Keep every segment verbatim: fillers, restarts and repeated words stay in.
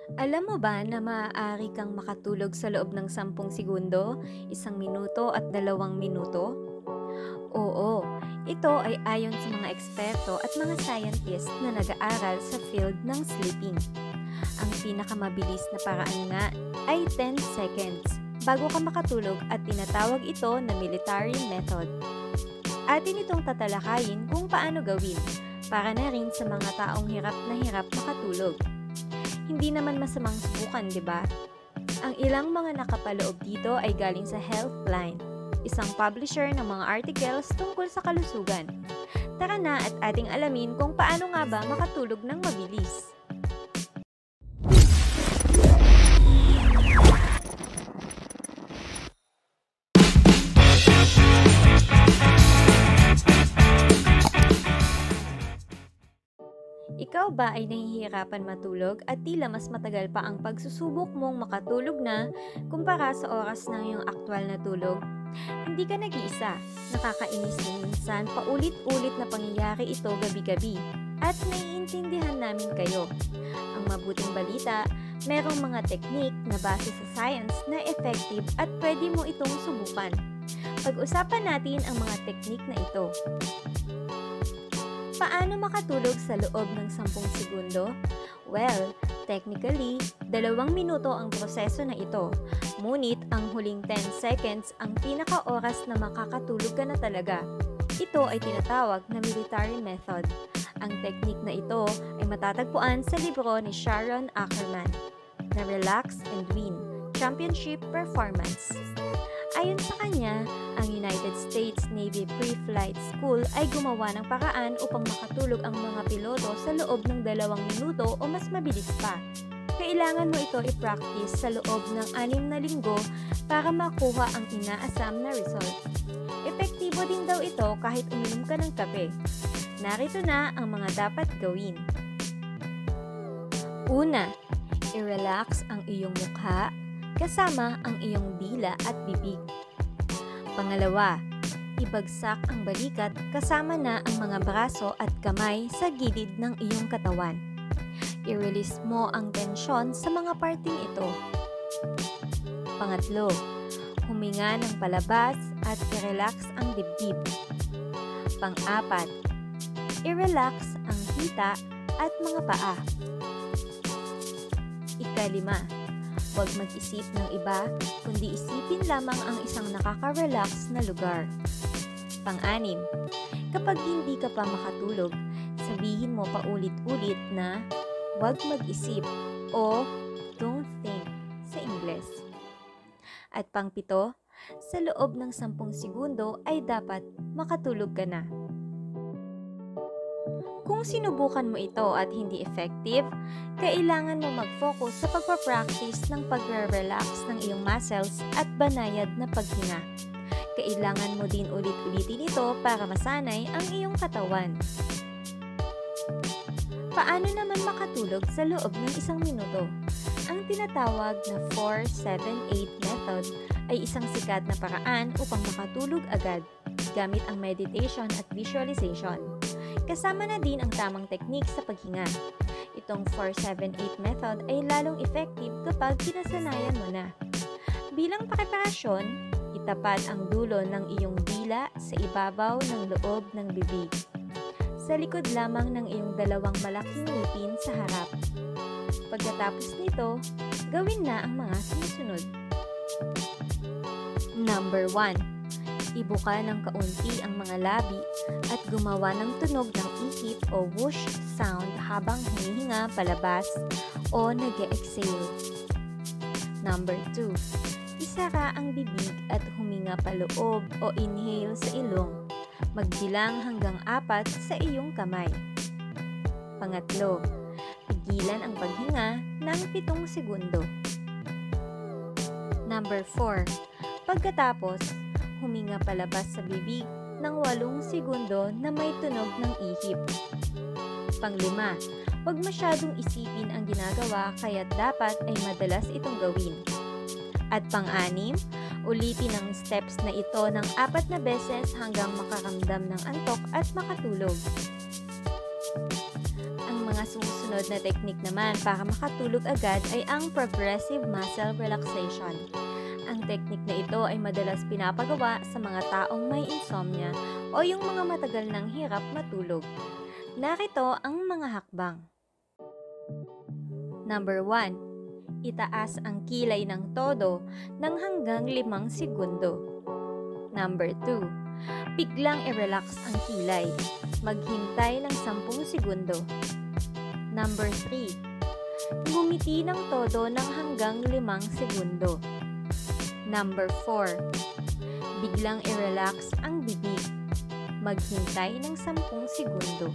Alam mo ba na maaari kang makatulog sa loob ng sampung segundo, isang minuto at dalawang minuto? Oo, ito ay ayon sa mga eksperto at mga scientist na nag-aaral sa field ng sleeping. Ang pinakamabilis na paraan nga ay ten seconds bago ka makatulog at tinatawag ito na military method. Atin itong tatalakayin kung paano gawin para na rin sa mga taong hirap na hirap makatulog. Hindi naman masamang subukan, di ba? Ang ilang mga nakapaloob dito ay galing sa Healthline, isang publisher ng mga articles tungkol sa kalusugan. Tara na at ating alamin kung paano nga ba makatulog ng mabilis. Ikaw ba ay nahihirapan matulog at tila mas matagal pa ang pagsusubok mong makatulog na kumpara sa oras ng iyong aktwal na tulog? Hindi ka nag-iisa. Nakakainis din minsan paulit-ulit na pangyayari ito gabi-gabi at naiintindihan namin kayo. Ang mabuting balita, merong mga teknik na base sa science na effective at pwede mo itong subukan. Pag-usapan natin ang mga teknik na ito. Paano makatulog sa loob ng sampung segundo? Well, technically, dalawang minuto ang proseso na ito. Ngunit ang huling ten seconds ang pinaka-oras na makakatulog ka na talaga. Ito ay tinatawag na military method. Ang teknik na ito ay matatagpuan sa libro ni Sharon Ackerman na Relax and Win, Championship Performance. Ayon sa kanya, ang United States Navy Pre-Flight School ay gumawa ng paraan upang makatulog ang mga piloto sa loob ng dalawang minuto o mas mabilis pa. Kailangan mo ito i-practice sa loob ng anim na linggo para makuha ang inaasam na result. Epektibo din daw ito kahit uminom ka ng kape. Narito na ang mga dapat gawin. Una, i-relax ang iyong mukha kasama ang iyong dila at bibig. Pangalawa, ibagsak ang balikat kasama na ang mga braso at kamay sa gilid ng iyong katawan. I-release mo ang tensyon sa mga parting ito. Pangatlo, huminga ng palabas at i-relax ang dibdib. Pang-apat, i-relax ang hita at mga paa. Ikalima, huwag mag-isip ng iba, kundi isipin lamang ang isang nakaka-relax na lugar. Pang-anim, kapag hindi ka pa makatulog, sabihin mo paulit-ulit na huwag mag-isip o don't think sa Ingles. At pang-pito, sa loob ng sampung segundo ay dapat makatulog ka na. Kung sinubukan mo ito at hindi effective, kailangan mo mag-focus sa pagpapractice ng pagre-relax ng iyong muscles at banayad na paghinga. Kailangan mo din ulit-ulitin ito para masanay ang iyong katawan. Paano naman makatulog sa loob ng isang minuto? Ang tinatawag na four seven eight method ay isang sikat na paraan upang makatulog agad gamit ang meditation at visualization. Kasama na din ang tamang teknik sa paghinga. Itong four seven eight method ay lalong effective kapag kinasanayan mo na. Bilang preparasyon, itapat ang dulo ng iyong dila sa ibabaw ng loob ng bibig. Sa likod lamang ng iyong dalawang malaking ngipin sa harap. Pagkatapos nito, gawin na ang mga sumusunod. Number one. Ibuka ng kaunti ang mga labi at gumawa ng tunog ng ihip o whoosh sound habang humihinga palabas o nag-e-exhale. Number two. Isara ang bibig at huminga paloob o inhale sa ilong. Magbilang hanggang apat sa iyong kamay. Pangatlo. Pigilan ang paghinga ng pitong segundo. Number four. Pagkatapos, huminga palabas sa bibig ng walong segundo na may tunog ng ihip. Panglima, huwag masyadong isipin ang ginagawa kaya't dapat ay madalas itong gawin. At pang-anim, ulitin ang steps na ito ng apat na beses hanggang makaramdam ng antok at makatulog. Ang mga sumusunod na technique naman para makatulog agad ay ang progressive muscle relaxation. Ang technique na ito ay madalas pinapagawa sa mga taong may insomnia o yung mga matagal ng hirap matulog. Narito ang mga hakbang. Number one. Itaas ang kilay ng todo ng hanggang limang segundo. Number two. Biglang i-relax ang kilay. Maghintay ng sampung segundo. Number three. Ngumiti ng todo ng hanggang limang segundo. Number four. Biglang i-relax ang bibig. Maghintay ng sampung segundo.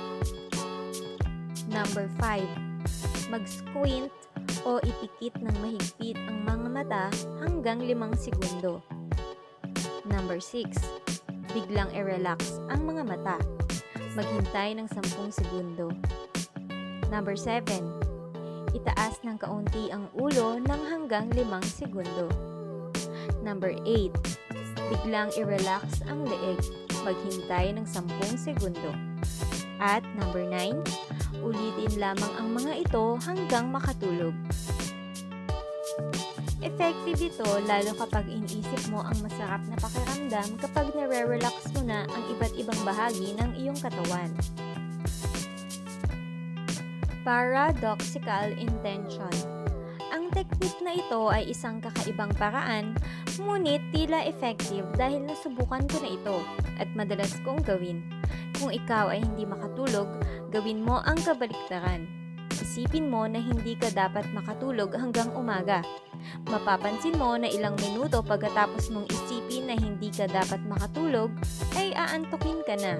Number five. Mag-squint o ipikit ng mahigpit ang mga mata hanggang limang segundo. Number six. Biglang i-relax ang mga mata. Maghintay ng sampung segundo. Number seven. Itaas ng kaunti ang ulo ng hanggang limang segundo. Number eight. Biglang i-relax ang leeg. Maghintay ng sampung segundo. At number nine. Ulitin lamang ang mga ito hanggang makatulog. Effective ito lalo kapag iniisip mo ang masarap na pakiramdam kapag nare-relax mo na ang iba't ibang bahagi ng iyong katawan. Paradoxical intention. Ang technique na ito ay isang kakaibang paraan, ngunit tila effective dahil nasubukan ko na ito at madalas kong gawin. Kung ikaw ay hindi makatulog, gawin mo ang kabaliktaran. Isipin mo na hindi ka dapat makatulog hanggang umaga. Mapapansin mo na ilang minuto pagkatapos mong isipin na hindi ka dapat makatulog, ay aantukin ka na.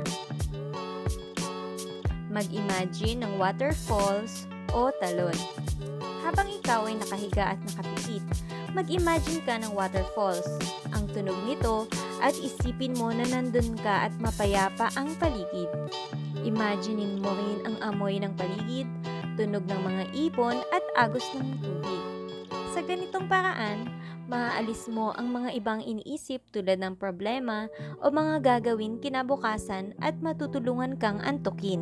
Mag-imagine ng waterfalls o talon. Habang ikaw ay nakahiga at nakapikit, mag-imagine ka ng waterfalls, ang tunog nito, at isipin mo na nandun ka at mapayapa ang paligid. Imaginein mo rin ang amoy ng paligid, tunog ng mga ipon at agos ng tubig. Sa ganitong paraan, maaalis mo ang mga ibang iniisip tulad ng problema o mga gagawin kinabukasan at matutulungan kang antukin.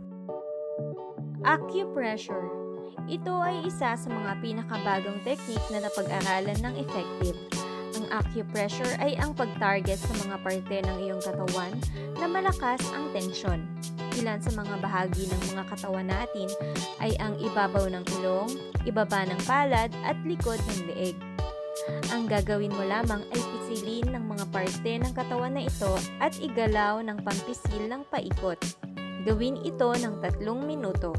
Acupressure. Ito ay isa sa mga pinakabagong technique na napag-aralan ng effective. Ang acupressure ay ang pag-target sa mga parte ng iyong katawan na malakas ang tensyon. Ilan sa mga bahagi ng mga katawan natin ay ang ibabaw ng ilong, ibaba ng palad at likod ng leeg. Ang gagawin mo lamang ay pisilin ng mga parte ng katawan na ito at igalaw ng pampisil ng paikot. Gawin ito ng tatlong minuto.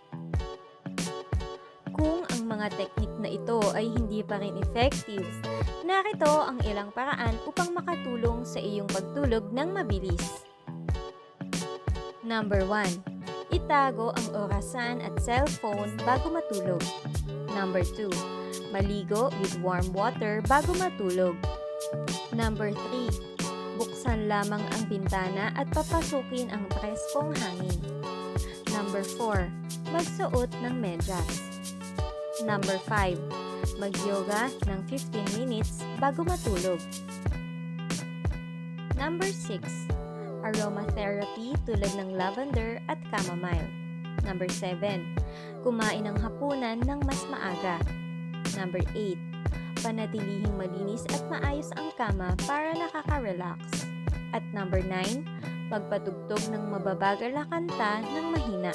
Kung ang mga teknik na ito ay hindi pa rin effective, narito ang ilang paraan upang makatulong sa iyong pagtulog ng mabilis. Number one. Itago ang orasan at cellphone bago matulog. Number two. Maligo with warm water bago matulog. Number three. Buksan lamang ang bintana at papasukin ang preskong hangin. Number four. Magsuot ng medyas. Number five. Mag-yoga ng fifteen minutes bago matulog. Number six. Aromatherapy tulad ng lavender at chamomile. Number seven. Kumain ng hapunan ng mas maaga. Number eight. Panatilihing malinis at maayos ang kama para nakaka-relax. At number nine. Magpatugtog ng mababagal na kanta ng mahina.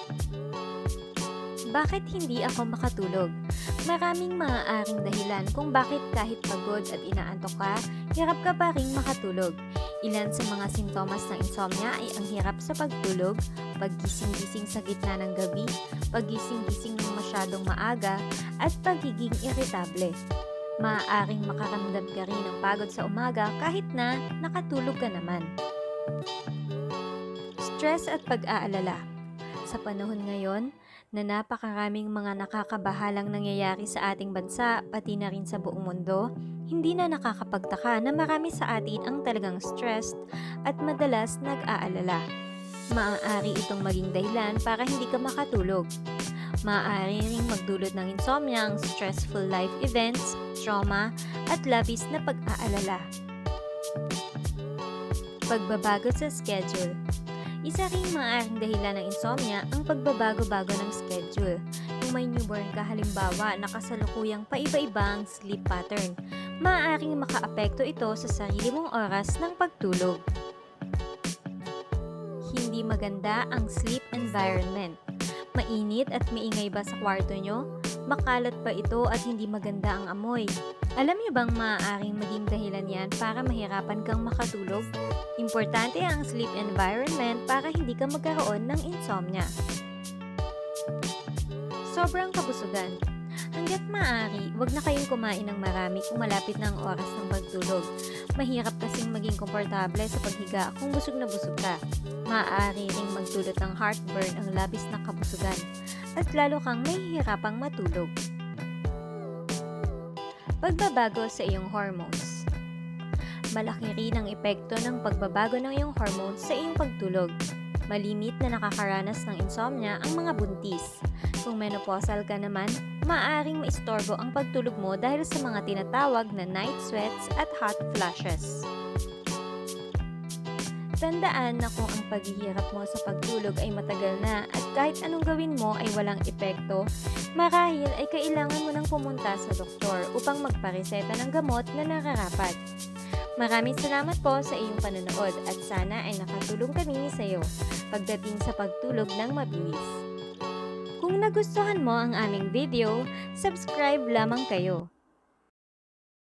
Bakit hindi ako makatulog? Maraming maaaring dahilan kung bakit kahit pagod at inaantok ka, hirap ka pa ring makatulog. Ilan sa mga sintomas ng insomnia ay ang hirap sa pagtulog, paggising-gising sa gitna ng gabi, paggising-gising ng masyadong maaga, at pagiging irritable. Maaaring makaramdam ka rin ng pagod sa umaga kahit na nakatulog ka naman. Stress at pag-aalala. Sa panahon ngayon, na napakaraming mga nakakabahalang nangyayari sa ating bansa, pati na rin sa buong mundo, hindi na nakakapagtaka na marami sa atin ang talagang stressed at madalas nag-aalala. Maaari itong maging dahilan para hindi ka makatulog. Maaari ring magdulot ng insomnia ang stressful life events, trauma, at labis na pag-aalala. Pagbabago sa schedule. Isa ring maaaring dahilan ng insomnia ang pagbabago-bago ng schedule. Kung may newborn ka halimbawa na kasalukuyang paiba-iba ang sleep pattern, maaaring makaapekto ito sa sarili mong oras ng pagtulog. Hindi maganda ang sleep environment. Mainit at maingay ba sa kwarto nyo? Makalat pa ito at hindi maganda ang amoy. Alam niyo bang maaaring maging dahilan yan para mahirapan kang makatulog? Importante ang sleep environment para hindi ka magkaroon ng insomnia. Sobrang kabusugan. Hanggat maaari, huwag na kayong kumain ng marami kung malapit na ang oras ng pagtulog. Mahirap kasing maging komportable sa paghiga kung busog na busog ka. Maaari ring magdulot ng heartburn ang labis na kabusugan at lalo kang mahihirapang matulog. Pagbabago sa iyong hormones. Malaki rin ang epekto ng pagbabago ng iyong hormones sa iyong pagtulog. Malimit na nakakaranas ng insomnia ang mga buntis. Kung menopausal ka naman, maaaring maistorbo ang pagtulog mo dahil sa mga tinatawag na night sweats at hot flashes. Tandaan na kung ang paghihirap mo sa pagtulog ay matagal na at kahit anong gawin mo ay walang epekto, marahil ay kailangan mo nang pumunta sa doktor upang magpareseta ng gamot na nararapat. Maraming salamat po sa iyong panonood at sana ay nakatulong kami sa iyo pagdating sa pagtulog ng mabilis. Kung nagustuhan mo ang aming video, subscribe lamang kayo.